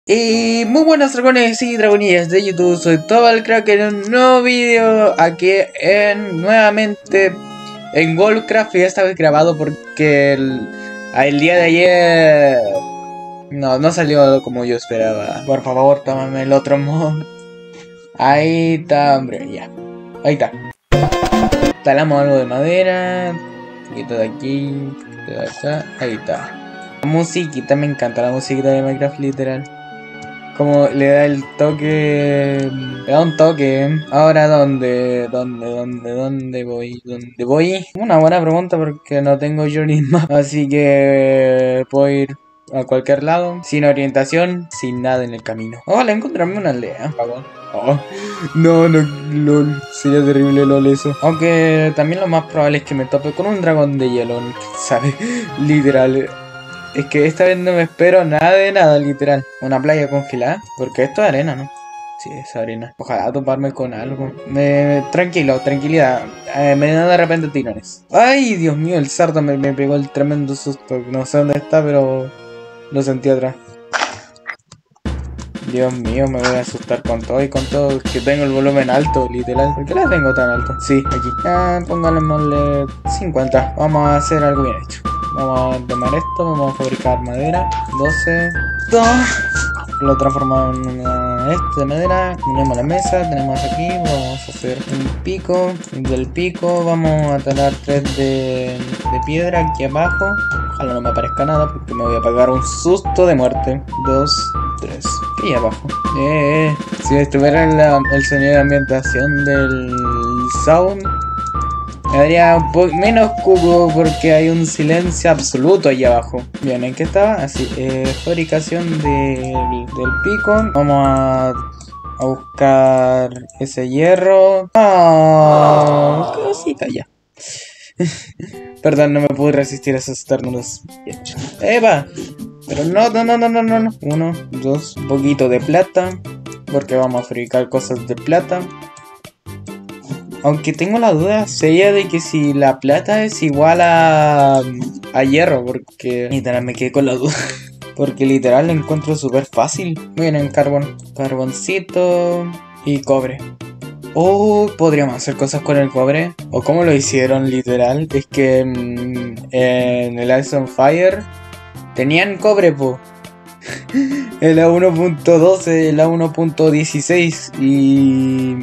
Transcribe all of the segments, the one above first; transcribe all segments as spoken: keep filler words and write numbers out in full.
Y muy buenas dragones y dragonillas de YouTube, soy Tobalcrack en un nuevo vídeo aquí en nuevamente en Worldcraft, y esta vez grabado porque el, el día de ayer no, no salió como yo esperaba. Por favor, tómame el otro mod. Ahí está, hombre, ya. Ahí está. Talamos algo de madera, un poquito de aquí, un poquito de acá, ahí está. La musiquita, me encanta la musiquita de Minecraft, literal. Como le da el toque, le da un toque. Ahora, ¿dónde, dónde, dónde, dónde voy? ¿Dónde voy? Una buena pregunta porque no tengo journey map, así que puedo ir a cualquier lado, sin orientación, sin nada en el camino. Ojalá encontrarme una aldea. Oh, no, no, lol, sería terrible lol eso. Aunque también lo más probable es que me tope con un dragón de hielo, ¿sabes? Literal. Es que esta vez no me espero nada de nada, literal. Una playa congelada, porque esto es arena, ¿no? Sí, es arena. Ojalá toparme con algo. Me... Tranquilo, tranquilidad. Eh, me dan de repente tirones. Ay, Dios mío, el sardo me, me pegó el tremendo susto. No sé dónde está, pero lo sentí atrás. Dios mío, me voy a asustar con todo y con todo. Que tengo el volumen alto, literal. ¿Por qué la tengo tan alto? Sí, aquí. Ah, pónganle cincuenta. Vamos a hacer algo bien hecho. Vamos a tomar esto, vamos a fabricar madera. doce. dos. Lo transformamos en una este de madera. Tenemos la mesa, tenemos aquí. Vamos a hacer un pico. Del pico vamos a talar tres de, de piedra aquí abajo. Ojalá no me aparezca nada porque me voy a pegar un susto de muerte. dos, tres. Y abajo. Eh, eh. Si estuviera la, el sonido de ambientación del sound, me daría un poco menos cubo porque hay un silencio absoluto ahí abajo. Bien, ¿en qué estaba? Así, eh, fabricación de, del pico. Vamos a, a buscar ese hierro. ¡Ah! ¡Qué cosita ya! Perdón, no me pude resistir a esos estornudos. ¡Eva! Pero no, no, no, no, no, no, no. Uno, dos, un poquito de plata. Porque vamos a fabricar cosas de plata. Aunque tengo la duda seria de que si la plata es igual a, a hierro, porque literal me quedé con la duda. Porque literal lo encuentro súper fácil. Miren, en carbón, carboncito y cobre. Oh, podríamos hacer cosas con el cobre. O cómo lo hicieron literal. Es que mmm, en el Ice on Fire tenían cobre, po. El A uno punto doce, el A uno punto dieciséis y...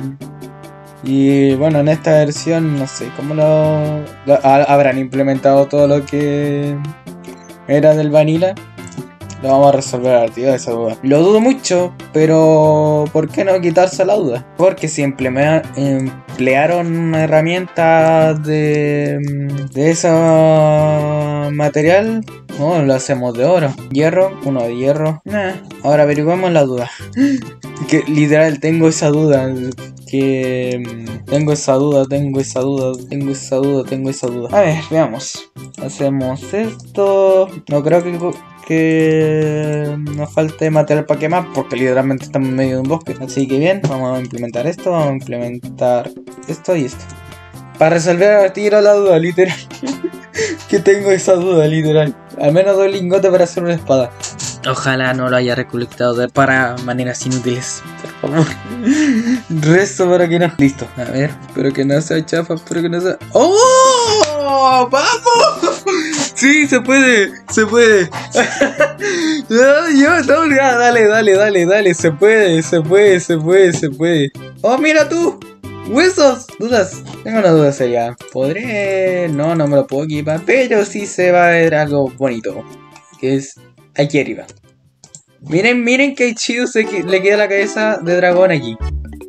Y bueno, en esta versión no sé cómo lo, lo habrán implementado todo lo que era del vanilla. Lo vamos a resolver al tío esa duda. Lo dudo mucho, pero ¿por qué no quitarse la duda? Porque si emplearon herramientas de, de ese material, no, lo hacemos de oro. Hierro, uno de hierro. Nah. Ahora averiguamos la duda. Que literal tengo esa duda. Que tengo esa duda, tengo esa duda, tengo esa duda, tengo esa duda. A ver, veamos. Hacemos esto. No creo que, que nos falte material para quemar, porque literalmente estamos en medio de un bosque. Así que bien, vamos a implementar esto, vamos a implementar esto y esto. Para resolver a tiro la duda, literal. Que tengo esa duda, literal. Al menos dos lingotes para hacer una espada. Ojalá no lo haya recolectado de para maneras inútiles. Por favor. Resto para que no. Listo. A ver. Espero que no sea chafa. Espero que no sea. ¡Oh! ¡Vamos! Sí, se puede. Se puede. No, yo, no, dale, dale, dale, dale. Se puede, se puede, se puede, se puede. ¡Oh, mira tú! ¡Huesos! Dudas. Tengo una duda seria. ¿Podré? No, no me lo puedo equipar. Pero sí se va a ver algo bonito. Que es aquí arriba. Miren, miren qué chido se que le queda la cabeza de dragón aquí.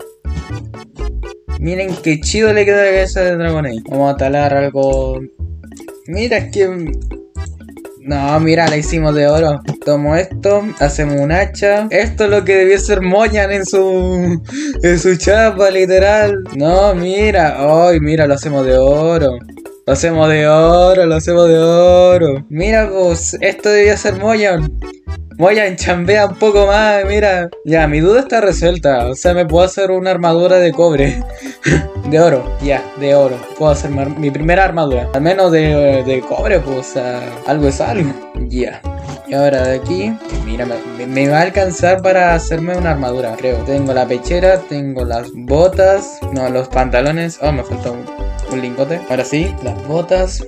Miren qué chido le queda la cabeza de dragón ahí. Vamos a talar algo. Mira, es que... No, mira, la hicimos de oro. Tomo esto, hacemos un hacha. Esto es lo que debió ser Moyan en su... En su chapa, literal. No, mira. Ay, mira, lo hacemos de oro. Lo hacemos de oro, lo hacemos de oro. Mira, pues, esto debía ser Moyan. Moyan chambea un poco más, mira. Ya, mi duda está resuelta. O sea, me puedo hacer una armadura de cobre. De oro, ya, de oro. Puedo hacer mi primera armadura. Al menos de, de cobre, pues, o sea, algo es algo. Ya. Y ahora de aquí, mira, me, me va a alcanzar para hacerme una armadura, creo. Tengo la pechera, tengo las botas, no, los pantalones. Oh, me falta un, un lingote. Ahora sí, las botas.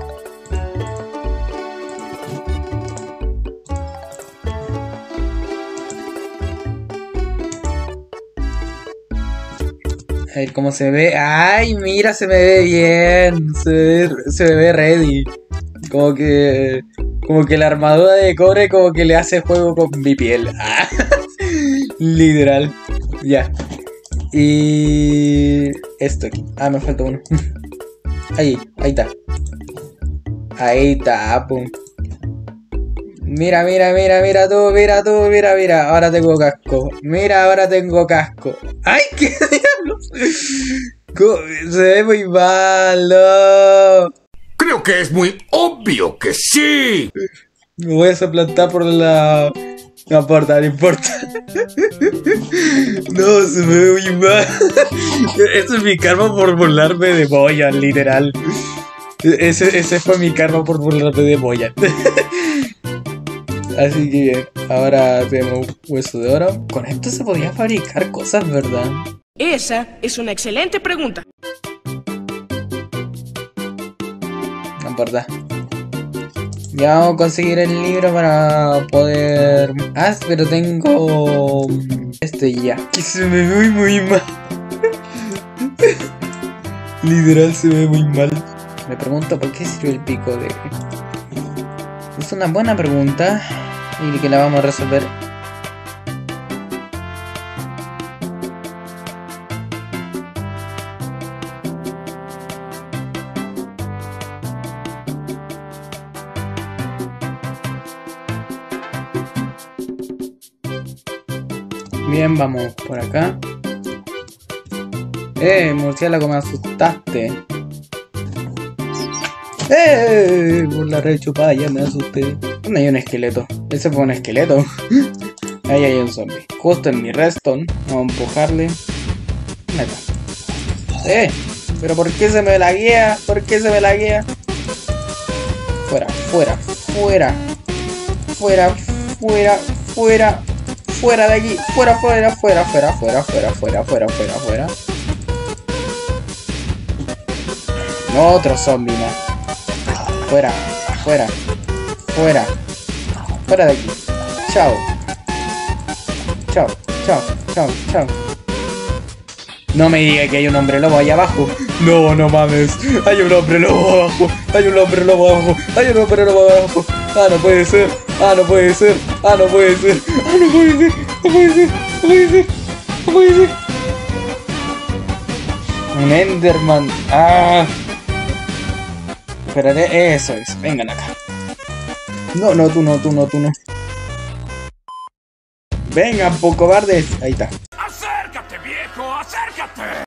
A ver cómo se ve. ¡Ay, mira! Se me ve bien. Se ve, se me ve ready. Como que... Como que la armadura de cobre como que le hace juego con mi piel. Ah, literal. Ya. Y... Esto aquí. Ah, me falta uno. Ahí, ahí está. Ahí está, pum. Mira, mira, mira, mira tú, mira tú, mira, mira. Ahora tengo casco. Mira, ahora tengo casco. ¡Ay, qué diablos! Se ve muy malo. Creo que es muy obvio que sí. Me voy a suplantar por la... No importa, no importa. No, se me ve muy mal. Ese es mi karma por burlarme de Boyan, literal. Ese, ese fue mi karma por burlarme de Boyan. Así que bien, ahora tenemos hueso de oro. Con esto se podría fabricar cosas, ¿verdad? Esa es una excelente pregunta. No importa. Ya vamos a conseguir el libro para poder... Ah, pero tengo... Este ya. Que se me ve muy, muy mal. Literal se ve muy mal. Me pregunto por qué sirve el pico de... Es una buena pregunta y que la vamos a resolver. Bien, vamos por acá. Eh, murciélago, me asustaste. ¡Eh! Por la rechupada ya me asusté. ¿Dónde hay un esqueleto? Ese fue un esqueleto. Ahí hay un zombie. Justo en mi redstone. Vamos a empujarle. ¿Dónde está? ¡Eh! ¿Pero por qué se me la guía? ¿Por qué se me la guía? Fuera, fuera, fuera. Fuera, fuera, fuera. Fuera de aquí. Fuera, fuera, fuera, fuera, fuera, fuera, fuera, fuera, fuera, fuera. No, otro zombie más. Fuera, fuera, fuera, fuera de aquí. Chao. Chao, chao, chao, chao. No me diga que hay un hombre lobo allá abajo. No, no mames. Hay un hombre lobo abajo. Hay un hombre lobo abajo. Hay un hombre lobo abajo. Ah, no puede ser. Ah, no puede ser. Ah, no puede ser. Ah, no puede ser. No puede ser. No puede ser. No puede ser. Un Enderman. Ah. Espérate, eso es. Vengan acá. No, no, tú no, tú no, tú no. Vengan, po cobardes. Ahí está. ¡Acércate, viejo! ¡Acércate!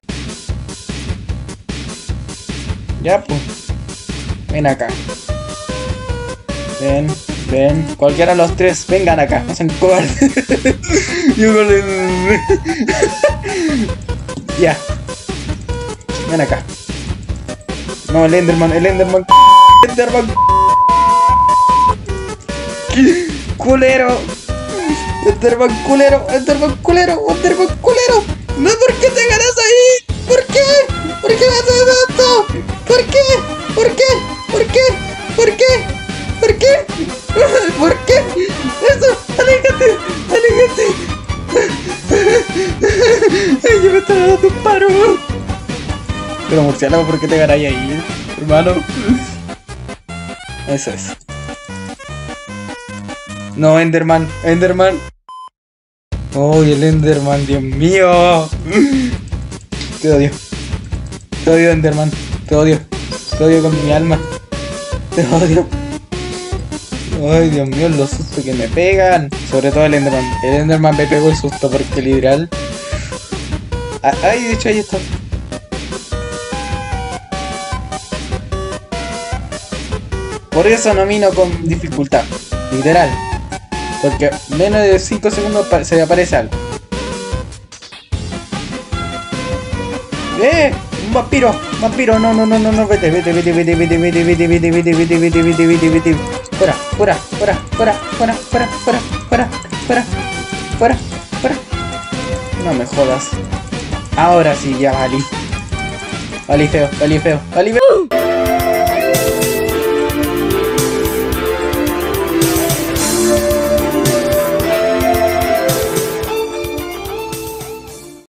Ya, pues. Ven acá. Ven, ven. Cualquiera de los tres, vengan acá. No sean cobardes. Yo con el... Ya. Ven acá. No, el Enderman, el Enderman. Enderman. Culero. Enderman culero, Enderman culero, Enderman culero. No, ¿por qué te ganas ahí? ¿Por qué? ¿Por qué me haces esto? ¿Por qué? ¿Por qué? ¿Por qué? ¿Por qué? ¿Por qué? ¿Por qué? Eso, aléjate, aléjate. Ay, yo me estaba dando un paro. Pero murciélago, ¿por qué te ganas ahí, hermano? Eso es. No, Enderman, Enderman. Oh, el Enderman, Dios mío. Te odio. Te odio, Enderman. Te odio. Te odio con mi alma. Te odio. Ay, Dios mío, los sustos que me pegan. Sobre todo el Enderman. El Enderman me pegó el susto porque literal. Ay, de hecho ahí está. Por eso no mino con dificultad. Literal. Porque menos de cinco segundos se aparece algo. ¡Eh! ¡Un vampiro! ¡Vampiro! No, no, no, no, no, vete, vete, vete, vete, vete, vete, vete, vete, vete, vete, vete, vete, vete, vete. Fuera, fuera, fuera, fuera, fuera, fuera, fuera, fuera, fuera, fuera, fuera. No me jodas. Ahora sí, ya valí. Valí feo, valí feo, valí feo.